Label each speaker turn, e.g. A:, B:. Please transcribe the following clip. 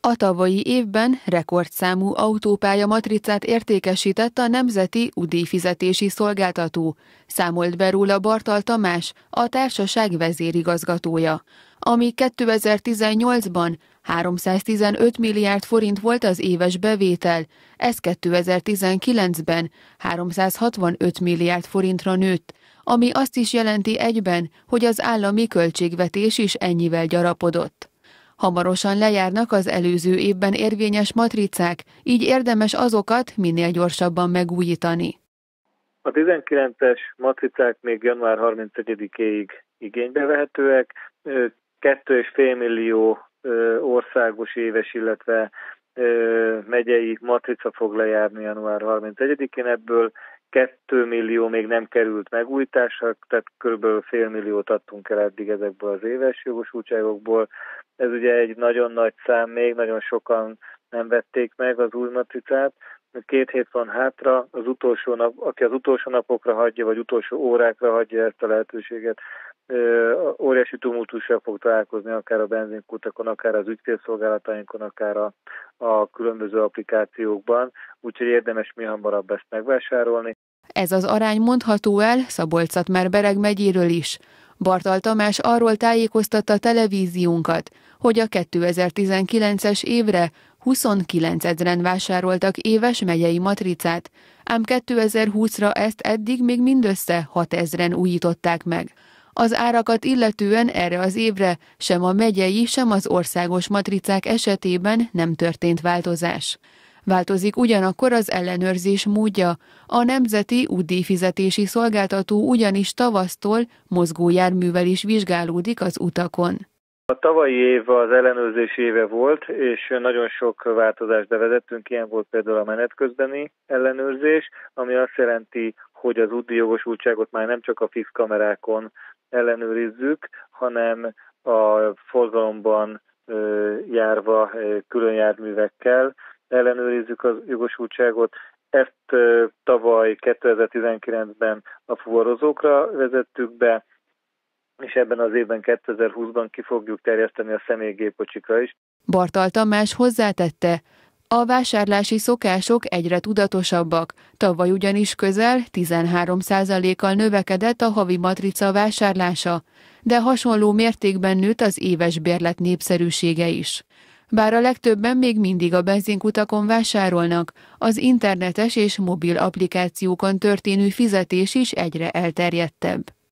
A: A tavalyi évben rekordszámú autópálya matricát értékesített a Nemzeti UDI-fizetési Szolgáltató, számolt be róla Bartal Tamás, a társaság vezérigazgatója. Ami 2018-ban 315 milliárd forint volt az éves bevétel, ez 2019-ben 365 milliárd forintra nőtt, ami azt is jelenti egyben, hogy az állami költségvetés is ennyivel gyarapodott. Hamarosan lejárnak az előző évben érvényes matricák, így érdemes azokat minél gyorsabban megújítani.
B: A 19-es matricák még január 31-éig igénybe vehetőek, 2,5 millió országos éves, illetve megyei matrica fog lejárni január 31-én, ebből 2 millió még nem került megújításra, tehát kb. Fél milliót adtunk el eddig ezekből az éves jogosultságokból. Ez ugye egy nagyon nagy szám, még nagyon sokan nem vették meg az új matricát. 2 hét van hátra, aki az utolsó napokra hagyja, vagy utolsó órákra hagyja ezt a lehetőséget, óriási tumultussal fog találkozni, akár a benzinkutakon, akár az ügyfélszolgálatainkon, akár a különböző applikációkban, úgyhogy érdemes mi hamarabb ezt megvásárolni.
A: Ez az arány mondható el Szabolcs-Szatmár-Bereg megyéről is. Bartal Tamás arról tájékoztatta televíziónkat, hogy a 2019-es évre 29 000-en vásároltak éves megyei matricát, ám 2020-ra ezt eddig még mindössze 6 000-en újították meg. Az árakat illetően erre az évre sem a megyei, sem az országos matricák esetében nem történt változás. Változik ugyanakkor az ellenőrzés módja. A Nemzeti UDI-fizetési Szolgáltató ugyanis tavasztól mozgójárművel is vizsgálódik az utakon.
B: A tavalyi év az ellenőrzés éve volt, és nagyon sok változást bevezettünk, ilyen volt például a menet közbeni ellenőrzés, ami azt jelenti, hogy az UDI jogosultságot már nem csak a fix kamerákon ellenőrizzük, hanem a forgalomban járva külön járművekkel ellenőrizzük a jogosultságot. Ezt tavaly 2019-ben a fuvarozókra vezettük be, és ebben az évben 2020-ban ki fogjuk terjeszteni a személygépkocsikra is.
A: Bartal Tamás hozzátette, a vásárlási szokások egyre tudatosabbak, tavaly ugyanis közel 13%-kal növekedett a havi matrica vásárlása, de hasonló mértékben nőtt az éves bérlet népszerűsége is. Bár a legtöbben még mindig a benzinkutakon vásárolnak, az internetes és mobil applikációkon történő fizetés is egyre elterjedtebb.